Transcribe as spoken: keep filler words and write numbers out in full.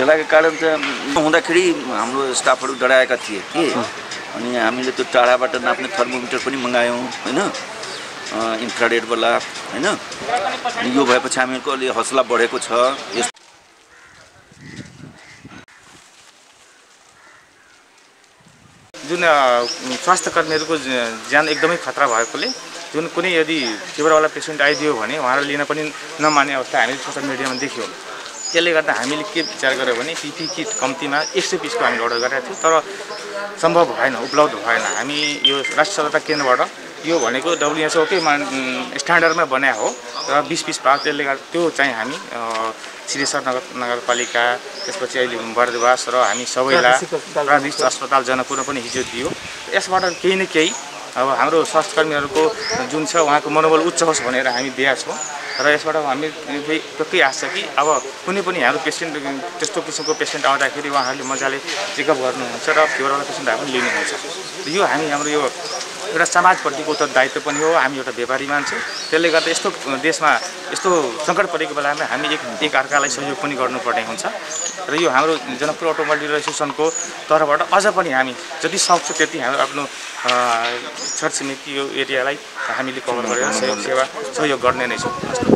ढिलाको कारण चाहिँ हुँदाखेरि हाम्रो स्टाफहरू डराएका थिए कि अनि हामीले त्यो टाढाबाट नाप्ने थर्मोमिटर पनि मगायौँ हैन इन्फ्रारेडवाला हैन यो भएपछि हामीहरूको अलि हौसला बढेको छ। जुन स्वास्थ्य कर्मीहरूको ज्यान एकदमै खतरा भएकोले जुन कुनै यदि फिभरवाला पेसेन्ट आइदियो भने उहाँहरू लिन पनि नमान्ने अवस्था हामीले सोसियल मिडियामा देख्यौँ। त्यसले गर्दा हामीले के विचार गर्यो भने पिपी किट कम्तीमा एक सय पिसको हामीले अर्डर गरेका थियौँ, तर सम्भव भएन, उपलब्ध भएन। हामी यो राष्ट्रिय सतर्कता केन्द्रबाट यो भनेको डब्लुएचओकै स्ट्यान्डर्डमा बनाए हो र बिस पिस पाएको, त्यसले गर्दा त्यो चाहिँ हामी सिद्धेश्वर नगर नगरपालिका त्यसपछि अहिले बर्दिवास र हामी सबैलाई प्राथमिक अस्पताल जनकपुरमा पनि हिजो दियो। यसबाट केही न केही अब हाम्रो स्वास्थ्यकर्मीहरूको जुन छ उहाँको मनोबल उच्च होस् भनेर हामी दिएका छौँ र यसबाट हामी पक्कै आश छ कि अब कुनै पनि हाम्रो पेसेन्ट त्यस्तो किसिमको पेसेन्ट आउँदाखेरि उहाँहरूले मजाले चेकअप गर्नुहुन्छ र फिभरवाला पेसेन्टहरू पनि लिनुहुन्छ। यो हामी हाम्रो यो एउटा समाजप्रतिको उत्तरदायित्व पनि हो। हामी एउटा व्यापारी मान्छे, त्यसले गर्दा यस्तो देशमा यस्तो सङ्कट परेको बेलामा हामी एक एक अर्कालाई सहयोग पनि गर्नुपर्ने हुन्छ र यो हाम्रो जनकपुर अटोमोबाइल एसोसिएसनको तर्फबाट अझ पनि हामी जति सक्छ त्यति हाम्रो आफ्नो छरछिमेकी यो एरियालाई हामीले कभर गरेर सहयोग सेवा सहयोग गर्ने नै छौँ।